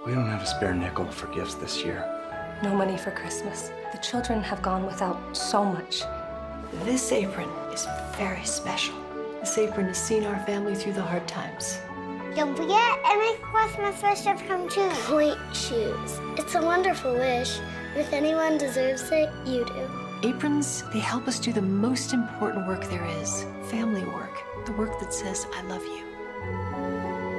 We don't have a spare nickel for gifts this year. No money for Christmas. The children have gone without so much. This apron is very special. This apron has seen our family through the hard times. Don't forget, it makes Christmas wishes come true. Point shoes. It's a wonderful wish. If anyone deserves it, you do. Aprons, they help us do the most important work there is. Family work. The work that says, I love you.